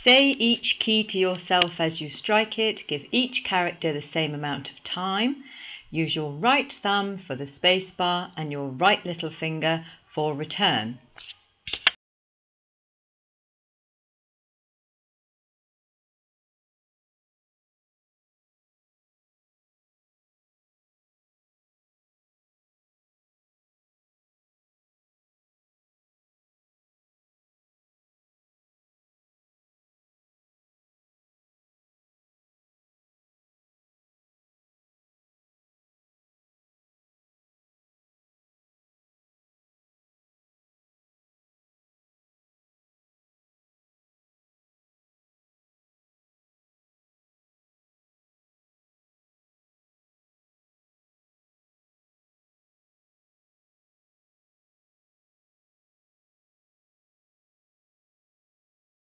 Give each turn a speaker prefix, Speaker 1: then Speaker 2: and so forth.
Speaker 1: Say each key to yourself as you strike it. Give each character the same amount of time. Use your right thumb for the spacebar and your right little finger for return.